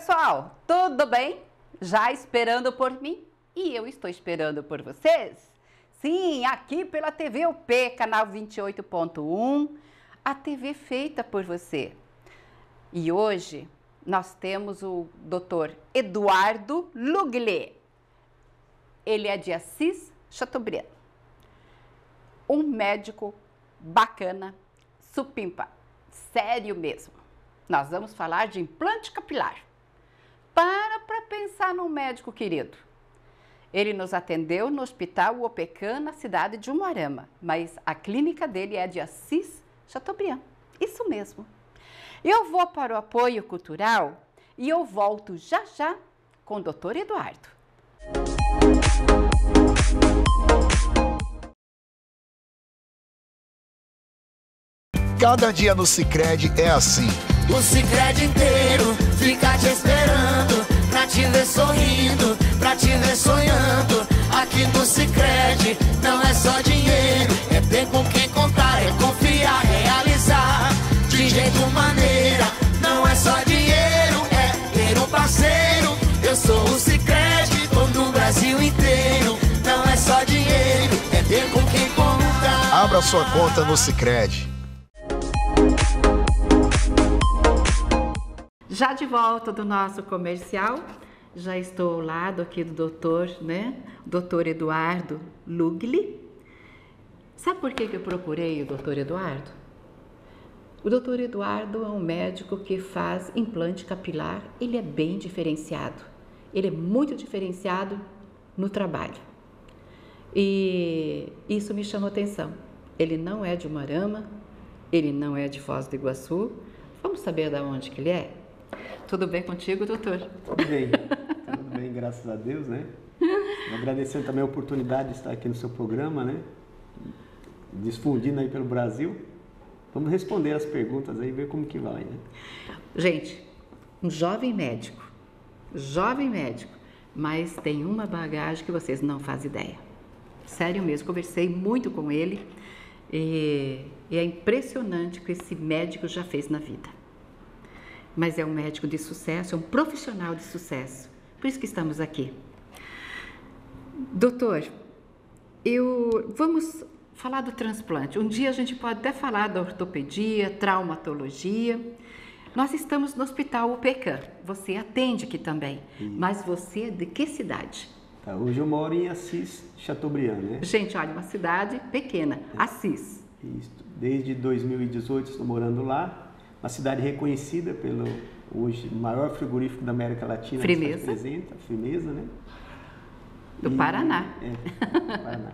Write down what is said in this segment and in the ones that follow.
pessoal, tudo bem? Já esperando por mim? E eu estou esperando por vocês? Sim, aqui pela TV UP, canal 28.1, a TV feita por você. E hoje nós temos o Dr. Eduardo Lugli. Ele é de Assis, Chateaubriand. Um médico bacana, supimpa, sério mesmo. Nós vamos falar de implante capilar. Para pensar num médico querido. Ele nos atendeu no Hospital UOPECAN, na cidade de Umuarama, mas a clínica dele é de Assis, Chateaubriand. Isso mesmo. Eu vou para o apoio cultural e eu volto já já com o Dr. Eduardo. Cada dia no Sicredi é assim. O Sicredi inteiro fica te esperando, pra te ver sorrindo, pra te ver sonhando. Aqui no Sicredi não é só dinheiro, é ter com quem contar, é confiar, realizar. De jeito maneira, não é só dinheiro, é ter um parceiro. Eu sou o Sicredi, todo o Brasil inteiro. Não é só dinheiro, é ter com quem contar. Abra sua conta no Sicredi. Já de volta do nosso comercial, já estou ao lado aqui do doutor, Doutor Eduardo Lugli. Sabe por que eu procurei o doutor Eduardo? O doutor Eduardo é um médico que faz implante capilar, ele é bem diferenciado, ele é muito diferenciado no trabalho. E isso me chamou atenção. Ele não é de Umuarama, ele não é de Foz do Iguaçu. Vamos saber de onde que ele é? Tudo bem contigo, doutor? Tudo bem, graças a Deus, né? Agradecendo também a oportunidade de estar aqui no seu programa, né? Difundindo aí pelo Brasil. Vamos responder as perguntas aí e ver como que vai, né? Gente, um jovem médico, mas tem uma bagagem que vocês não fazem ideia. Sério mesmo, conversei muito com ele e é impressionante o que esse médico já fez na vida. Mas é um médico de sucesso, é um profissional de sucesso. Por isso que estamos aqui. Doutor, vamos falar do transplante. Um dia a gente pode até falar da ortopedia, traumatologia. Nós estamos no Hospital UOPECAN. Você atende aqui também. Isso. Mas você é de que cidade? Tá, hoje eu moro em Assis, Chateaubriand, né? Gente, olha, uma cidade pequena, Assis. Isso. Desde 2018 estou morando lá. Uma cidade reconhecida pelo hoje maior frigorífico da América Latina. Firmeza. Que representa, Firmeza, né? Do Paraná. Do Paraná.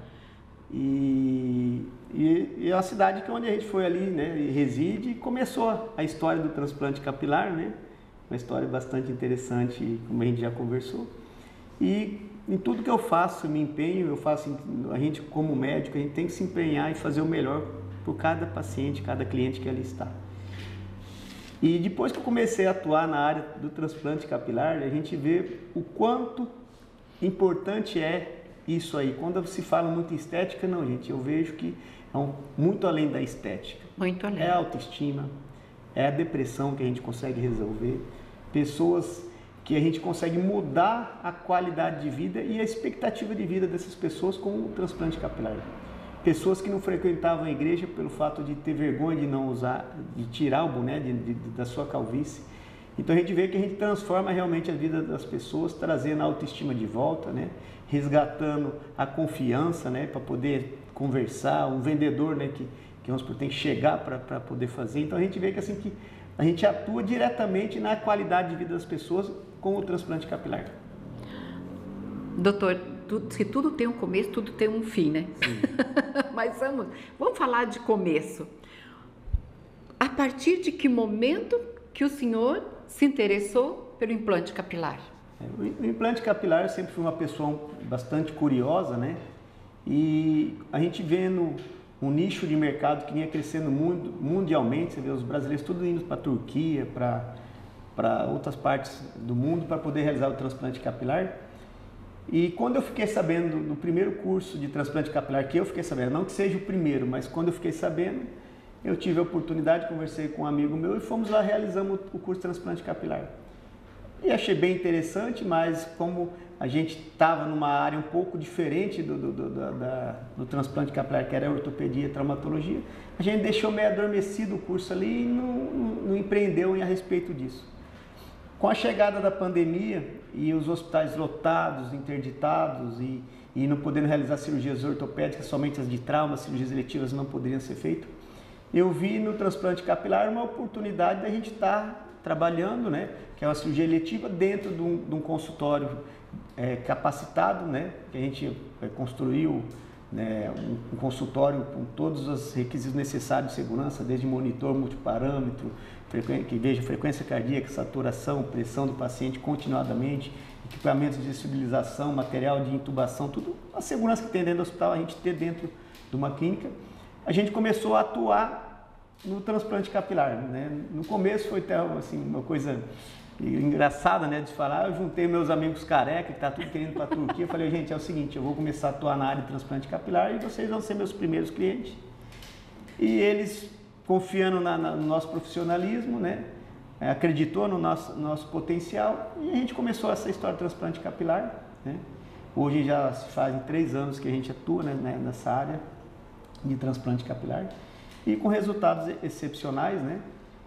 E é uma cidade que onde a gente foi ali, né, e reside, e começou a história do transplante capilar, né? Uma história bastante interessante, como a gente já conversou. E em tudo que eu faço, me empenho, a gente como médico, a gente tem que se empenhar e fazer o melhor por cada paciente, cada cliente que ali está. E depois que eu comecei a atuar na área do transplante capilar, a gente vê o quanto importante é isso aí. Quando se fala muito em estética, não, gente, eu vejo que é muito além da estética. Muito além. É a autoestima, é a depressão que a gente consegue resolver, pessoas que a gente consegue mudar a qualidade de vida e a expectativa de vida dessas pessoas com o transplante capilar. Pessoas que não frequentavam a igreja pelo fato de ter vergonha de não usar, de tirar o boné da sua calvície. Então a gente vê que a gente transforma realmente a vida das pessoas, trazendo a autoestima de volta, né? Resgatando a confiança, né? Para poder conversar, um vendedor, né? que tem que chegar para poder fazer. Então a gente vê que assim que a gente atua diretamente na qualidade de vida das pessoas com o transplante capilar. Doutor, se tudo tem um começo, tudo tem um fim, né? Sim. Mas vamos falar de começo. A partir de que momento que o senhor se interessou pelo implante capilar? O implante capilar, eu sempre fui uma pessoa bastante curiosa, né? E a gente vendo um nicho de mercado que vinha crescendo mundialmente, você vê os brasileiros tudo indo para a Turquia, para outras partes do mundo para poder realizar o transplante capilar. E quando eu fiquei sabendo do primeiro curso de transplante capilar, que eu fiquei sabendo, não que seja o primeiro, mas quando eu fiquei sabendo, eu tive a oportunidade, conversei com um amigo meu e fomos lá, realizamos o curso de transplante capilar. E achei bem interessante, mas como a gente estava numa área um pouco diferente do transplante capilar, que era a ortopedia e traumatologia, a gente deixou meio adormecido o curso ali e não empreendeu a respeito disso. Com a chegada da pandemia e os hospitais lotados, interditados e não podendo realizar cirurgias ortopédicas, somente as de trauma, cirurgias eletivas não poderiam ser feitas, eu vi no transplante capilar uma oportunidade da gente estar trabalhando, né, que é uma cirurgia eletiva dentro de um consultório capacitado, né, que a gente construiu, né, um consultório com todos os requisitos necessários de segurança, desde monitor multiparâmetro, que veja frequência cardíaca, saturação, pressão do paciente continuadamente, equipamentos de estabilização, material de intubação, tudo a segurança que tem dentro do hospital, a gente ter dentro de uma clínica. A gente começou a atuar no transplante capilar, né? No começo foi até assim, uma coisa engraçada, né, de falar. Eu juntei meus amigos careca, que tá tudo querendo para a Turquia, eu falei, gente, é o seguinte, eu vou começar a atuar na área de transplante capilar e vocês vão ser meus primeiros clientes. E eles, confiando no nosso profissionalismo, né, acreditou no nosso potencial e a gente começou essa história de transplante capilar, né? Hoje já se fazem 3 anos que a gente atua, né, nessa área de transplante capilar e com resultados excepcionais, né?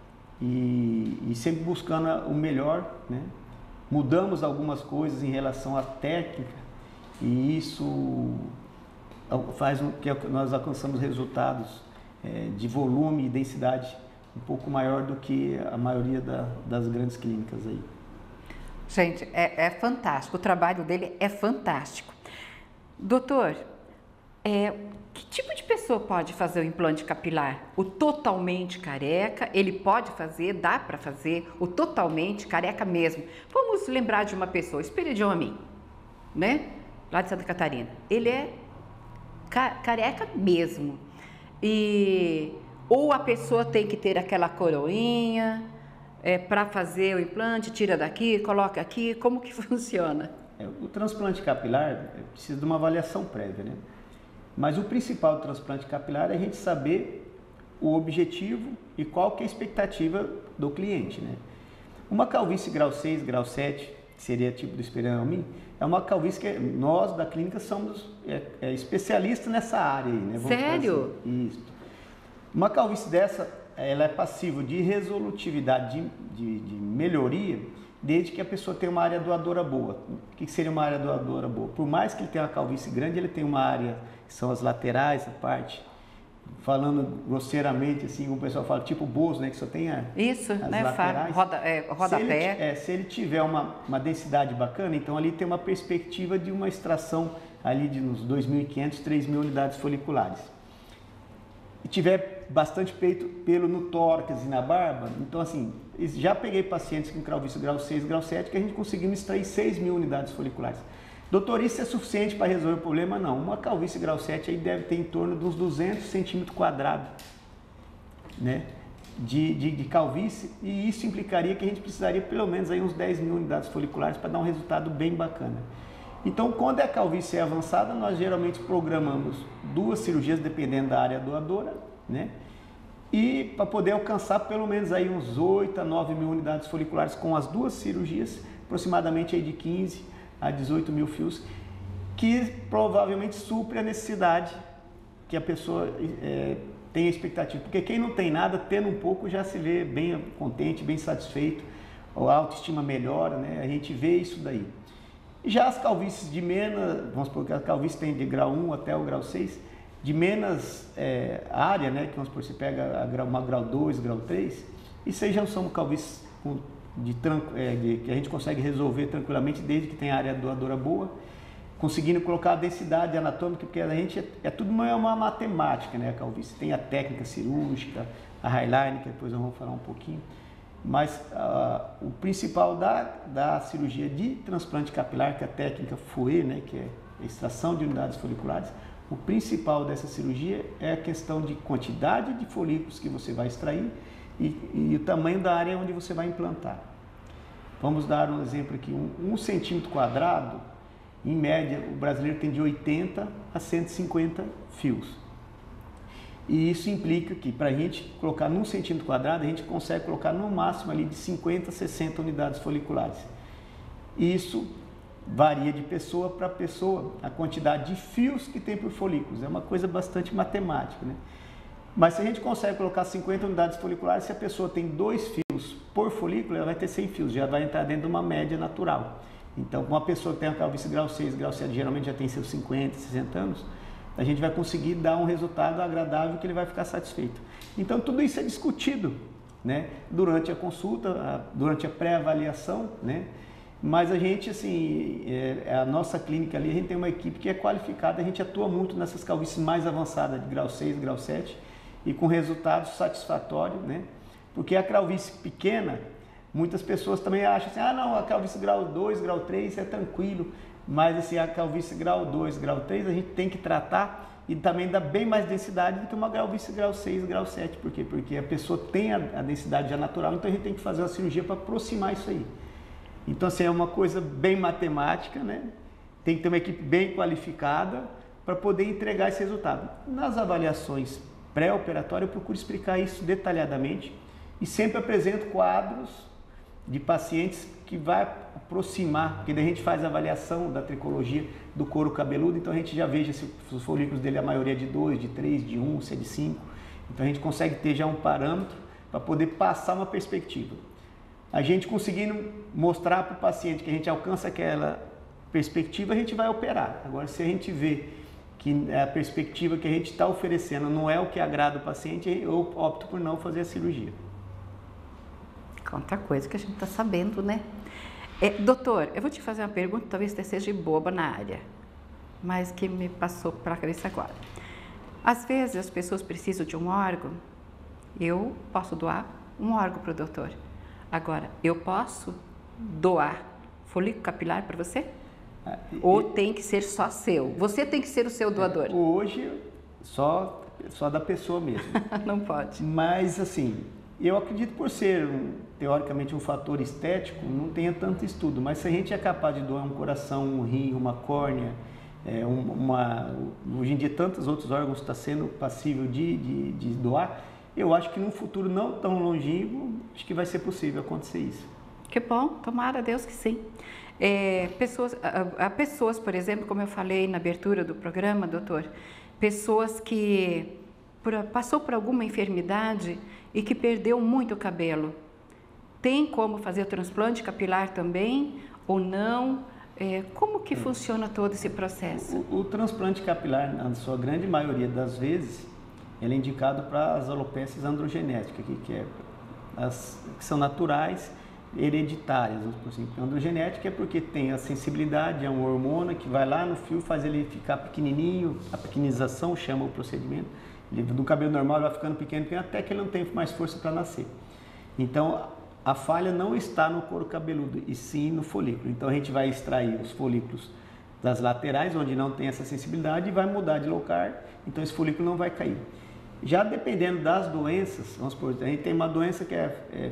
E sempre buscando o melhor, né? Mudamos algumas coisas em relação à técnica e isso faz com que nós alcançamos resultados de volume e densidade um pouco maior do que a maioria das grandes clínicas aí. Gente, é fantástico, o trabalho dele é fantástico. Doutor, que tipo de pessoa pode fazer o implante capilar? O totalmente careca, ele pode fazer, dá para fazer o totalmente careca mesmo. Vamos lembrar de uma pessoa, espelho de homem, né? Lá de Santa Catarina. Ele é careca mesmo. Ou a pessoa tem que ter aquela coroinha para fazer o implante, tira daqui, coloca aqui, como que funciona? O transplante capilar precisa de uma avaliação prévia, né? Mas o principal do transplante capilar é a gente saber o objetivo e qual que é a expectativa do cliente, né? Uma calvície grau 6, grau 7, que seria tipo do espelho, é uma calvície que nós da clínica somos especialistas nessa área aí, né? Sério? Isso. Uma calvície dessa, ela é passível de resolutividade, de melhoria, desde que a pessoa tenha uma área doadora boa. O que seria uma área doadora boa? Por mais que ele tenha uma calvície grande, ele tem uma área que são as laterais, a parte, falando grosseiramente, assim, o pessoal fala, tipo Bozo, né, que só tem isso, as né, laterais. Rodapé. Se ele tiver uma densidade bacana, então ali tem uma perspectiva de uma extração ali de uns 2.500, 3.000 unidades foliculares. E tiver bastante pelo no tórax e na barba, então assim, já peguei pacientes com calvície grau 6, grau 7, que a gente conseguiu extrair 6.000 unidades foliculares. Doutor, isso é suficiente para resolver o problema? Não. Uma calvície grau 7 aí deve ter em torno de uns 200 centímetros quadrados, né, de calvície, e isso implicaria que a gente precisaria pelo menos aí uns 10.000 unidades foliculares para dar um resultado bem bacana. Então, quando a calvície é avançada, nós geralmente programamos 2 cirurgias, dependendo da área doadora, né? E para poder alcançar pelo menos aí uns 8 a 9.000 unidades foliculares com as 2 cirurgias, aproximadamente aí de 15 a 18.000 fios, que provavelmente supre a necessidade que a pessoa tem a expectativa. Porque quem não tem nada, tendo um pouco, já se vê bem contente, bem satisfeito, a autoestima melhora, né? A gente vê isso daí. Já as calvícies de menos, vamos supor que a calvície tem de grau 1 até o grau 6, de menos área, né, que vamos supor, você pega uma grau 2, grau 3, isso aí já são calvícies que a gente consegue resolver tranquilamente, desde que tenha área doadora boa, conseguindo colocar a densidade anatômica, porque a gente tudo uma matemática, né, a calvície. Tem a técnica cirúrgica, a highline, que depois nós vamos falar um pouquinho. Mas o principal da cirurgia de transplante capilar, que é a técnica FUE, né, que é a extração de unidades foliculares, o principal dessa cirurgia é a questão de quantidade de folículos que você vai extrair e o tamanho da área onde você vai implantar. Vamos dar um exemplo aqui, 1 centímetro quadrado, em média, o brasileiro tem de 80 a 150 fios. E isso implica que, para a gente colocar num centímetro quadrado, a gente consegue colocar no máximo ali de 50 a 60 unidades foliculares. E isso varia de pessoa para pessoa, a quantidade de fios que tem por folículos. É uma coisa bastante matemática, né? Mas se a gente consegue colocar 50 unidades foliculares, se a pessoa tem 2 fios por folículo, ela vai ter 100 fios, já vai entrar dentro de uma média natural. Então, uma pessoa que tem a calvície grau 6, grau 7, geralmente já tem seus 50, 60 anos, a gente vai conseguir dar um resultado agradável que ele vai ficar satisfeito. Então, tudo isso é discutido, né, durante a consulta, durante a pré-avaliação, né? Mas a gente, assim, a nossa clínica ali, a gente tem uma equipe que é qualificada, a gente atua muito nessas calvícies mais avançadas, de grau 6, grau 7, e com resultados satisfatórios, né? Porque a calvície pequena, muitas pessoas também acham assim, ah não, a calvície grau 2, grau 3 é tranquilo, mas assim, a calvície grau 2, grau 3 a gente tem que tratar e também dá bem mais densidade do que uma calvície grau 6, grau 7. Por quê? Porque a pessoa tem a densidade já natural, então a gente tem que fazer uma cirurgia para aproximar isso aí. Então assim, é uma coisa bem matemática, né? Tem que ter uma equipe bem qualificada para poder entregar esse resultado. Nas avaliações pré-operatórias eu procuro explicar isso detalhadamente e sempre apresento quadros de pacientes que vai aproximar, porque daí a gente faz a avaliação da tricologia do couro cabeludo, então a gente já veja se os folículos dele, a maioria é de 2, de 3, de 1, se é de 5, então a gente consegue ter já um parâmetro para poder passar uma perspectiva. A gente conseguindo mostrar para o paciente que a gente alcança aquela perspectiva, a gente vai operar. Agora, se a gente vê que a perspectiva que a gente está oferecendo não é o que agrada o paciente, eu opto por não fazer a cirurgia. Quanta coisa que a gente está sabendo, né? Doutor, eu vou te fazer uma pergunta, talvez você seja boba na área, mas que me passou para a cabeça agora. Às vezes as pessoas precisam de um órgão, eu posso doar um órgão para o doutor. Agora, eu posso doar folículo capilar para você? Ou tem que ser só seu? Você tem que ser o seu doador? Hoje, só da pessoa mesmo. Não pode. Mas, assim, eu acredito por ser, teoricamente, um fator estético, não tenha tanto estudo. Mas se a gente é capaz de doar um coração, um rim, uma córnea, hoje em dia tantos outros órgãos estão sendo passível de doar, eu acho que num futuro não tão longínquo, acho que vai ser possível acontecer isso. Que bom, tomara a Deus que sim. Pessoas, por exemplo, como eu falei na abertura do programa, doutor, pessoas que passou por alguma enfermidade e que perdeu muito cabelo, tem como fazer o transplante capilar também ou não? Como que funciona todo esse processo? O transplante capilar, na sua grande maioria das vezes, ele é indicado para as alopécias androgenéticas, que são naturais, hereditárias. Assim. A androgenética é porque tem a sensibilidade a um hormônio que vai lá no fio, faz ele ficar pequenininho, a pequenização chama o procedimento. Do cabelo normal vai ficando pequeno até que ele não tem mais força para nascer. Então, a falha não está no couro cabeludo, e sim no folículo. Então, a gente vai extrair os folículos das laterais, onde não tem essa sensibilidade, e vai mudar de lugar, então esse folículo não vai cair. Já dependendo das doenças, vamos supor, a gente tem uma doença que é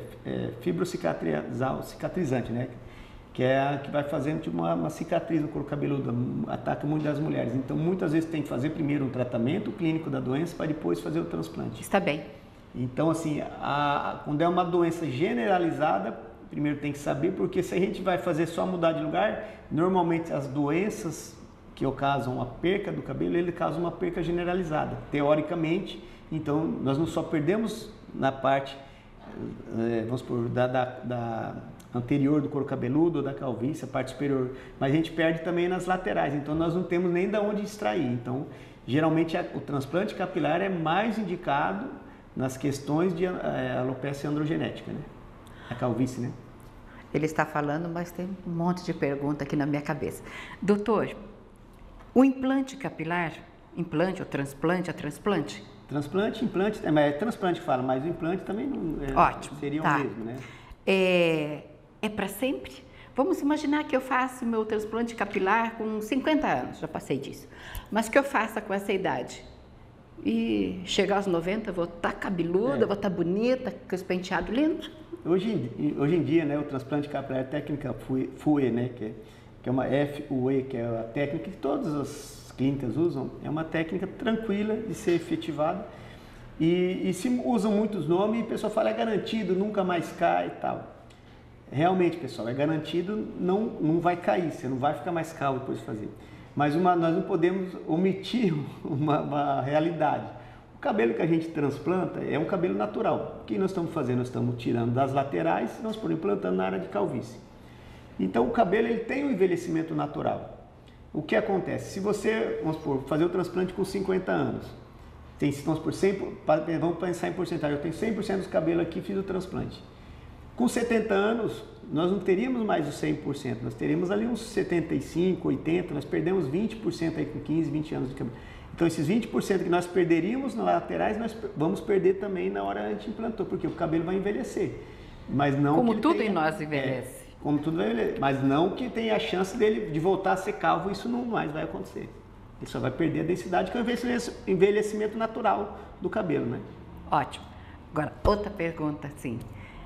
fibrocicatrizante, né? Que é a que vai fazendo tipo uma cicatriz no couro cabeludo, ataca muito das mulheres. Então, muitas vezes tem que fazer primeiro um tratamento clínico da doença para depois fazer o transplante. Está bem. Então, assim, quando é uma doença generalizada, primeiro tem que saber, porque se a gente vai fazer só mudar de lugar, normalmente as doenças que ocasionam a perca do cabelo, ele causa uma perca generalizada, teoricamente. Então, nós não só perdemos na parte, vamos supor, da anterior do couro cabeludo ou da calvície, a parte superior, mas a gente perde também nas laterais, então nós não temos nem de onde extrair. Então, geralmente o transplante capilar é mais indicado nas questões de alopécia androgenética, né? A calvície, né? Ele está falando, mas tem um monte de pergunta aqui na minha cabeça. Doutor, o implante capilar, implante ou transplante, transplante? Transplante, implante, é transplante que fala, mas o implante também não seria o mesmo, né? É para sempre? Vamos imaginar que eu faço meu transplante capilar com 50 anos, já passei disso, mas que eu faça com essa idade. E chegar aos 90, vou estar cabeluda, vou estar bonita, com os penteados lindos? Hoje em dia, né, o transplante capilar é a técnica FUE, né, que é uma FUE, que é a técnica que todas as clínicas usam, é uma técnica tranquila de ser efetivada e se usam muitos nomes e a pessoa fala, é garantido, nunca mais cai e tal. Realmente, pessoal, é garantido, não vai cair, você não vai ficar mais calvo depois de fazer. Mas nós não podemos omitir uma realidade. O cabelo que a gente transplanta é um cabelo natural. O que nós estamos fazendo? Nós estamos tirando das laterais e nós estamos implantando na área de calvície. Então o cabelo ele tem um envelhecimento natural. O que acontece? Se você, vamos supor, fazer o transplante com 50 anos, vamos pensar em porcentagem, eu tenho 100% dos cabelos aqui, fiz o transplante. Com 70 anos, nós não teríamos mais os 100%, nós teríamos ali uns 75, 80%, nós perdemos 20% aí com 15, 20 anos de cabelo. Então, esses 20% que nós perderíamos nas laterais, nós vamos perder também na hora que a gente implantou, porque o cabelo vai envelhecer. Mas não como tudo em nós envelhece. Como tudo vai envelhecer, mas não que tenha a chance dele de voltar a ser calvo, isso não mais vai acontecer. Ele só vai perder a densidade, que é o envelhecimento natural do cabelo, né? Ótimo. Agora, outra pergunta, assim.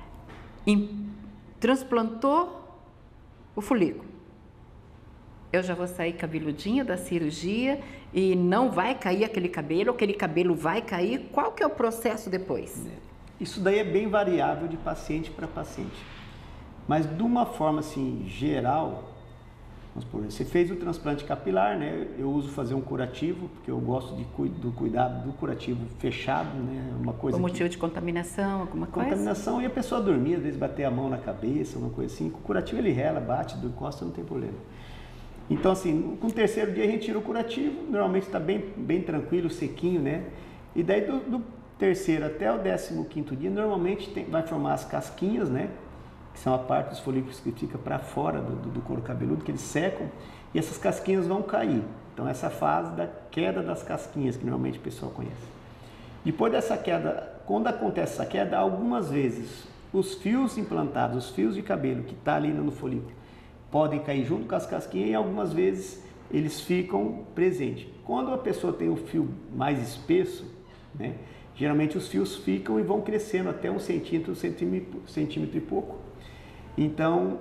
Transplantou o folículo. Eu já vou sair cabeludinha da cirurgia e não vai cair aquele cabelo vai cair. Qual que é o processo depois? Isso daí é bem variável de paciente para paciente. Mas de uma forma assim, geral, vamos supor, você fez o transplante capilar, né? Eu uso fazer um curativo, porque eu gosto do cuidado do curativo fechado, né? Uma coisa por motivo de contaminação, alguma coisa? Contaminação e a pessoa dormir, às vezes bater a mão na cabeça, uma coisa assim. Com o curativo ele rela, bate, encosta, não tem problema. Então assim, com o terceiro dia a gente tira o curativo, normalmente está bem tranquilo, sequinho, né? E daí do terceiro até o 15º dia, normalmente vai formar as casquinhas, né? Que são a parte dos folículos que fica para fora do couro cabeludo, que eles secam, e essas casquinhas vão cair. Então essa fase da queda das casquinhas, que normalmente o pessoal conhece. Depois dessa queda, quando acontece essa queda, algumas vezes os fios implantados, os fios de cabelo que está ali no folículo, podem cair junto com as casquinhas e algumas vezes eles ficam presentes. Quando a pessoa tem o fio mais espesso, né, geralmente os fios ficam e vão crescendo até 1 centímetro, centímetro e pouco. Então,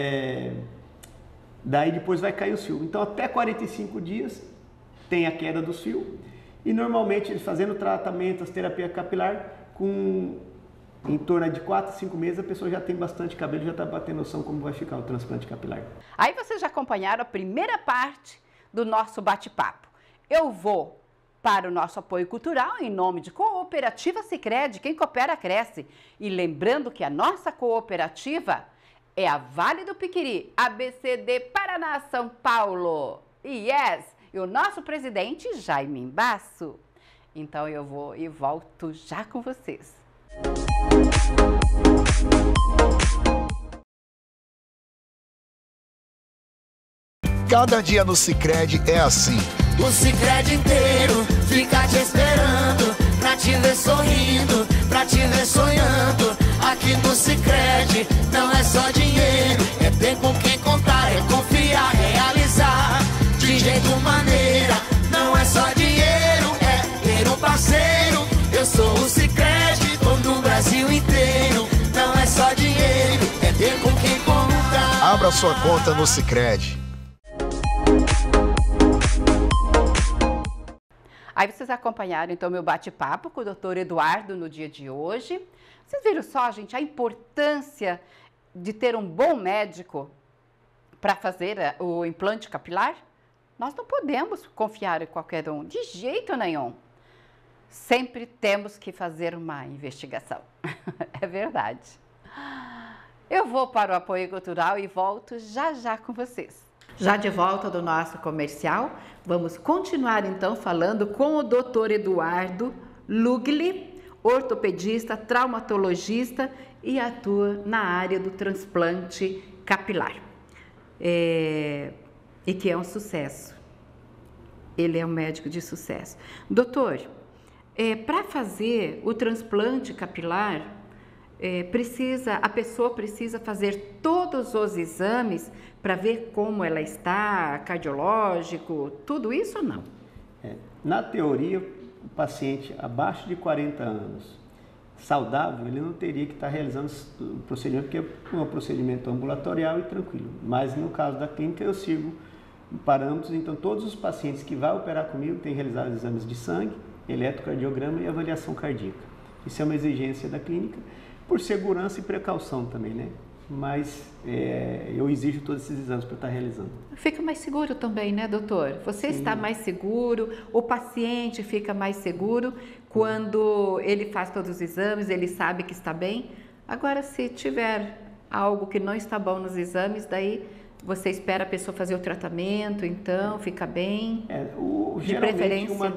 daí depois vai cair o fio. Então, até 45 dias tem a queda dos fios. E normalmente, eles fazendo tratamento, as terapias capilar, em torno de 4 a 5 meses, a pessoa já tem bastante cabelo, já está batendo noção como vai ficar o transplante capilar. Aí vocês já acompanharam a primeira parte do nosso bate-papo. Eu vou para o nosso apoio cultural em nome de Cooperativa Sicredi, quem coopera cresce. E lembrando que a nossa cooperativa é a Vale do Piquiri, ABCD Paraná, São Paulo. E o nosso presidente Jaime Basso. Então eu vou e volto já com vocês. Cada dia no Sicredi é assim. O Sicredi inteiro fica te esperando, pra te ver sorrindo, pra te ver sonhando. Aqui no Sicredi não é só dinheiro, é ter com quem contar, é confiar, realizar de jeito maneira. Não é só dinheiro, é ter um parceiro. Eu sou o Sicredi, do Brasil inteiro. Não é só dinheiro, é ter com quem contar. Abra sua conta no Sicredi. Aí vocês acompanharam, então, meu bate-papo com o Dr. Eduardo no dia de hoje. Vocês viram só, gente, a importância de ter um bom médico para fazer o implante capilar? Nós não podemos confiar em qualquer um, de jeito nenhum. Sempre temos que fazer uma investigação. É verdade. Eu vou para o apoio cultural e volto já com vocês. Já de volta do nosso comercial, vamos continuar então falando com o Dr. Eduardo Lugli, ortopedista, traumatologista e atua na área do transplante capilar. E que é um sucesso. Ele é um médico de sucesso. Doutor, para fazer o transplante capilar, a pessoa precisa fazer todos os exames para ver como ela está, cardiológico, tudo isso ou não? Na teoria, o paciente abaixo de 40 anos, saudável, ele não teria que estar realizando o procedimento, porque é um procedimento ambulatorial e tranquilo. Mas no caso da clínica, eu sigo parâmetros, então todos os pacientes que vão operar comigo têm realizado exames de sangue, eletrocardiograma e avaliação cardíaca. Isso é uma exigência da clínica, por segurança e precaução também, né? mas eu exijo todos esses exames para estar realizando. Fica mais seguro também, né, doutor? Você Sim. está mais seguro, o paciente fica mais seguro quando ele faz todos os exames, ele sabe que está bem. Agora, se tiver algo que não está bom nos exames, daí você espera a pessoa fazer o tratamento, então fica bem. Geralmente, uma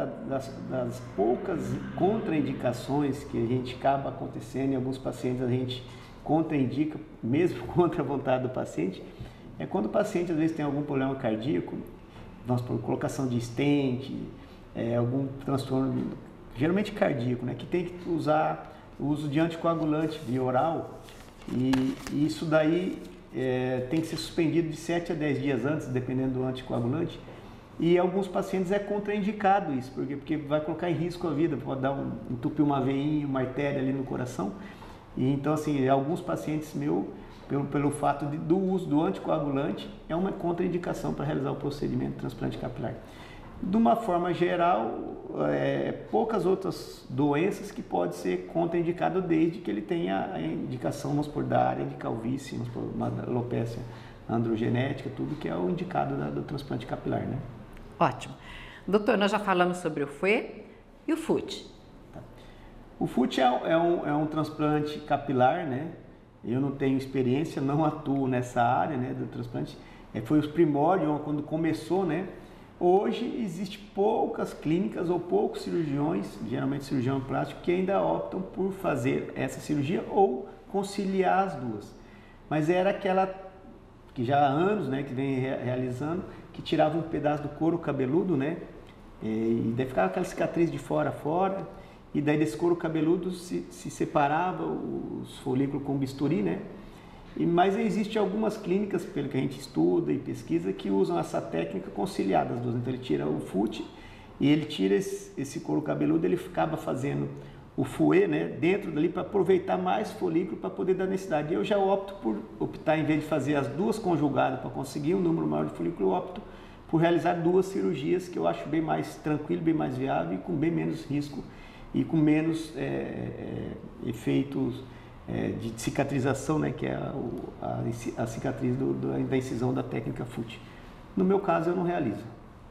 das poucas contraindicações que a gente acaba acontecendo em alguns pacientes, a gente contraindica, mesmo contra a vontade do paciente, é quando o paciente às vezes tem algum problema cardíaco, vamos por colocação de stent, algum transtorno, geralmente cardíaco, né, que tem que usar o uso de anticoagulante via oral, e isso daí tem que ser suspendido de 7 a 10 dias antes, dependendo do anticoagulante. E alguns pacientes é contraindicado isso, porque vai colocar em risco a vida, pode entupir uma veinha, uma artéria ali no coração. E então, assim, alguns pacientes pelo fato do uso do anticoagulante, é uma contraindicação para realizar o procedimento de transplante capilar. De uma forma geral, poucas outras doenças que pode ser contraindicado desde que ele tenha a indicação, vamos por, da área de calvície, vamos por, uma alopecia androgenética, tudo que é o indicado do transplante capilar, né? Ótimo. Doutor, nós já falamos sobre o FUE e o FUT. Tá. O FUT é um transplante capilar, né? Eu não tenho experiência, não atuo nessa área, né, do transplante. Foi os primórdios, quando começou, né? Hoje existe poucas clínicas ou poucos cirurgiões, geralmente cirurgião plástico, que ainda optam por fazer essa cirurgia ou conciliar as duas. Mas era aquela que já há anos, né, que vem realizando, que tirava um pedaço do couro cabeludo, né, e daí ficava aquela cicatriz de fora a fora, e daí desse couro cabeludo se separava os folículos com bisturi, né. Mas existem algumas clínicas, pelo que a gente estuda e pesquisa, que usam essa técnica conciliada das duas. Então ele tira o FUT e ele tira esse couro cabeludo, ele acaba fazendo o FUE, né, dentro dali para aproveitar mais folículo para poder dar necessidade. Eu já opto por optar, em vez de fazer as duas conjugadas para conseguir um número maior de folículo, eu opto por realizar duas cirurgias que eu acho bem mais tranquilo, bem mais viável e com bem menos risco e com menos efeitos de cicatrização, né, que é a cicatriz da incisão da técnica FUT. No meu caso, eu não realizo.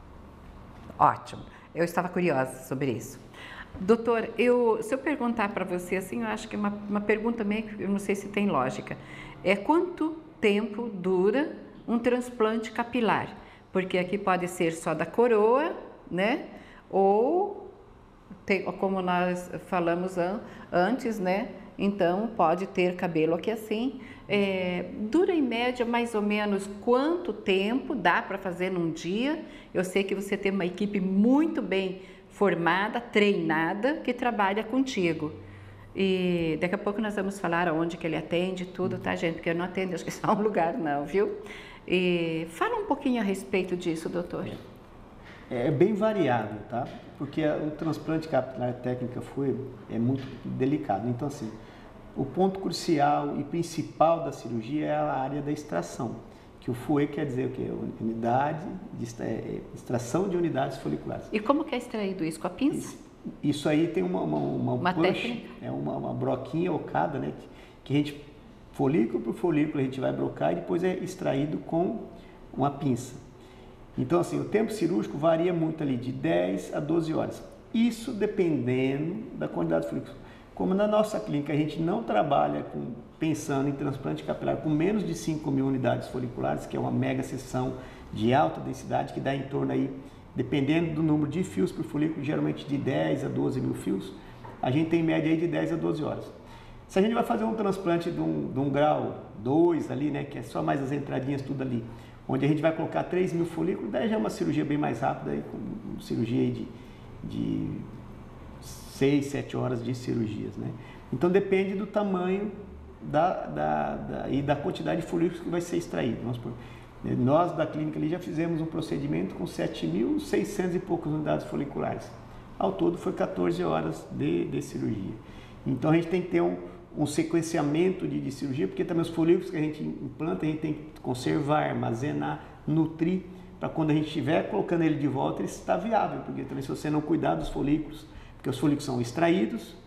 Ótimo. Eu estava curiosa sobre isso. Doutor, se eu perguntar para você, assim, eu acho que é uma pergunta meio que eu não sei se tem lógica. Quanto tempo dura um transplante capilar? Porque aqui pode ser só da coroa, né? Ou, como nós falamos antes, né? Então, pode ter cabelo aqui assim. Dura em média mais ou menos quanto tempo dá para fazer num dia? Eu sei que você tem uma equipe muito bem formada, treinada, que trabalha contigo. E daqui a pouco nós vamos falar aonde que ele atende, tudo, tá, gente? Porque eu não atendo, acho que só um lugar não, viu? E fala um pouquinho a respeito disso, doutor. É bem variável, tá? Porque o transplante capilar técnica FUE é muito delicado. Então, assim, o ponto crucial e principal da cirurgia é a área da extração, que o FUE quer dizer o quê? Extração de unidades foliculares. E como que é extraído isso? Com a pinça? Isso aí tem uma técnica? Uma broquinha ocada, né? Que a gente, folículo por folículo, a gente vai brocar e depois é extraído com uma pinça. Então, assim, o tempo cirúrgico varia muito ali, de 10 a 12 horas. Isso dependendo da quantidade de folículos. Como na nossa clínica a gente não trabalha pensando em transplante capilar com menos de 5.000 unidades foliculares, que é uma mega seção de alta densidade, que dá em torno aí, dependendo do número de fios por folículo, geralmente de 10 a 12 mil fios, a gente tem média aí de 10 a 12 horas. Se a gente vai fazer um transplante de um grau 2 ali, né, que é só mais as entradinhas tudo ali, onde a gente vai colocar 3.000 folículos, daí já é uma cirurgia bem mais rápida, aí, com cirurgia aí de 6, 7 horas de cirurgias, né? Então depende do tamanho e da quantidade de folículos que vai ser extraído. Nós da clínica ali já fizemos um procedimento com 7.600 e poucas unidades foliculares. Ao todo foi 14 horas de cirurgia. Então a gente tem que ter um sequenciamento de cirurgia, porque também os folículos que a gente implanta, a gente tem que conservar, armazenar, nutrir, para quando a gente estiver colocando ele de volta, ele está viável, porque também se você não cuidar dos folículos, porque os folículos são extraídos,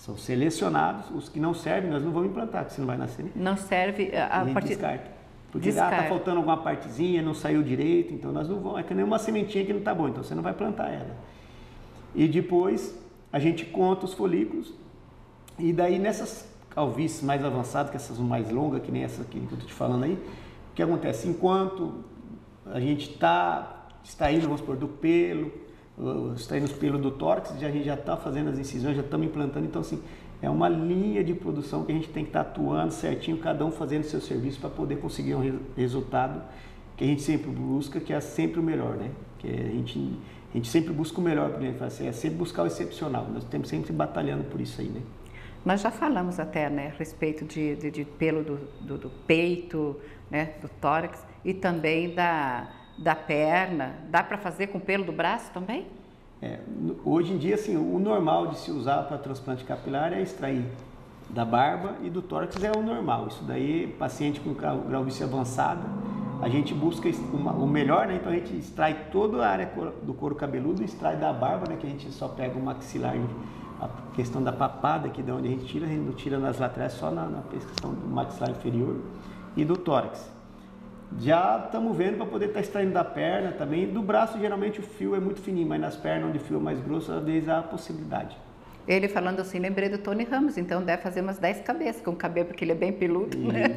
São selecionados, os que não servem nós não vamos implantar, porque você não vai nascer. Não serve a gente descarta. Porque está faltando alguma partezinha, não saiu direito, então nós não vamos. É que nem uma sementinha que não está boa, então você não vai plantar ela. E depois a gente conta os folículos, e daí nessas calvícies mais avançadas, que essas mais longas, que nem essa aqui que eu estou te falando aí, o que acontece? Enquanto a gente está extraindo, vamos supor, do pelo, extraindo os pelos do tórax, a gente já está fazendo as incisões, já estamos implantando, então assim, é uma linha de produção que a gente tem que estar atuando certinho, cada um fazendo o seu serviço para poder conseguir um resultado que a gente sempre busca, que é sempre o melhor, né? Que a gente sempre busca o melhor para o cliente, é sempre buscar o excepcional, nós estamos sempre batalhando por isso aí, né? Nós já falamos até, né, a respeito de pelo do peito, né, do tórax e também da perna. Dá para fazer com pelo do braço também? Hoje em dia, assim, o normal de se usar para transplante capilar é extrair da barba e do tórax, é o normal. Isso daí, paciente com calvície avançada, a gente busca o melhor, né? Então a gente extrai toda a área do couro cabeludo, extrai da barba, né? Que a gente só pega o maxilar, a questão da papada, que é de onde a gente não tira nas laterais, só na questão do maxilar inferior e do tórax. Já estamos vendo para poder estar extraindo da perna também. Do braço, geralmente o fio é muito fininho, mas nas pernas, onde o fio é mais grosso, às vezes há a possibilidade. Ele falando assim, lembrei do Tony Ramos, então deve fazer umas 10 cabeças com o cabelo, porque ele é bem peludo, né?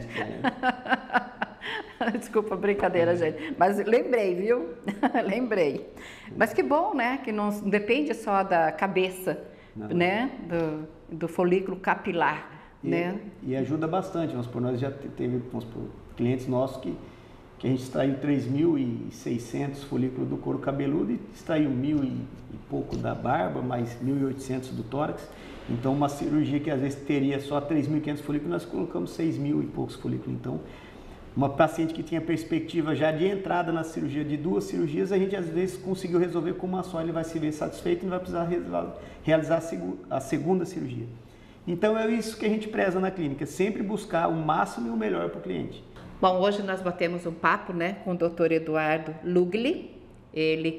Desculpa, brincadeira, gente. Mas lembrei, viu? Lembrei. Mas que bom, né? Que não depende só da cabeça, né? Do folículo capilar, né? E ajuda bastante. Vamos supor, nós já teve clientes nossos que a gente extraiu 3.600 folículos do couro cabeludo e extraiu 1.000 e pouco da barba, mais 1.800 do tórax. Então, uma cirurgia que às vezes teria só 3.500 folículos, nós colocamos 6.000 e poucos folículos. Então, uma paciente que tinha perspectiva já de entrada na cirurgia, de 2 cirurgias, a gente às vezes conseguiu resolver com uma só, ele vai se ver satisfeito e não vai precisar realizar a segunda cirurgia. Então, é isso que a gente preza na clínica, sempre buscar o máximo e o melhor para o cliente. Bom, hoje nós batemos um papo, né, com o Dr. Eduardo Lugli, ele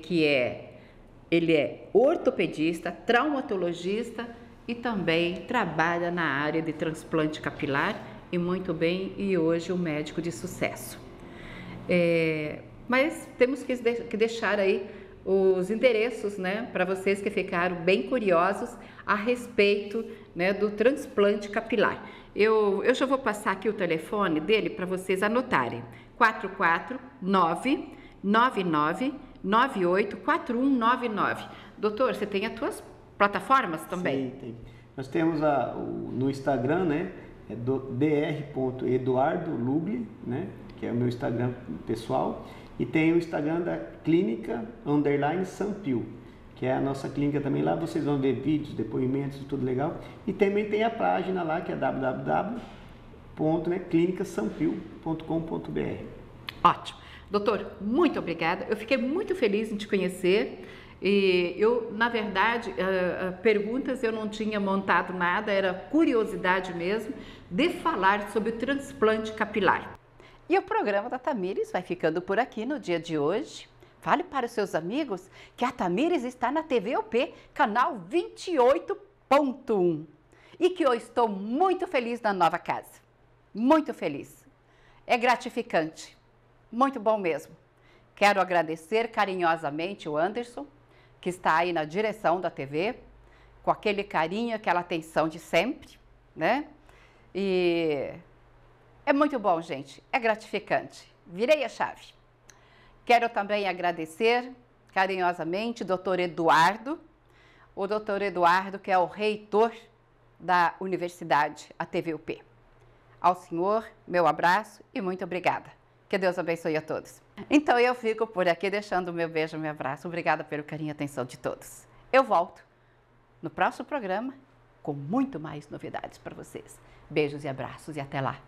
é ortopedista, traumatologista e também trabalha na área de transplante capilar e muito bem, e hoje um médico de sucesso. Mas temos que deixar aí os endereços, né, para vocês que ficaram bem curiosos a respeito, né, do transplante capilar. Eu já vou passar aqui o telefone dele para vocês anotarem. 449-9998-4199. Doutor, você tem as tuas plataformas também? Sim, tem. Nós temos no Instagram, né, dr.eduardolugli, né, que é o meu Instagram pessoal, e tem o Instagram da Clínica _Sampio, que é a nossa clínica também. Lá vocês vão ver vídeos, depoimentos, tudo legal. E também tem a página lá, que é www.clinicasampio.com.br. Ótimo. Doutor, muito obrigada. Eu fiquei muito feliz em te conhecer. E eu, na verdade, perguntas eu não tinha montado nada, era curiosidade mesmo de falar sobre o transplante capilar. E o programa da Tamires vai ficando por aqui no dia de hoje. Fale para os seus amigos que a Tamires está na TVUP, canal 28.1. E que eu estou muito feliz na nova casa. Muito feliz. É gratificante. Muito bom mesmo. Quero agradecer carinhosamente o Anderson, que está aí na direção da TV, com aquele carinho, aquela atenção de sempre, né? E é muito bom, gente. É gratificante. Virei a chave. Quero também agradecer carinhosamente o Dr. Eduardo, que é o reitor da Universidade, a TVUP. Ao senhor, meu abraço e muito obrigada. Que Deus abençoe a todos. Então eu fico por aqui deixando o meu beijo, meu abraço. Obrigada pelo carinho e atenção de todos. Eu volto no próximo programa com muito mais novidades para vocês. Beijos e abraços e até lá.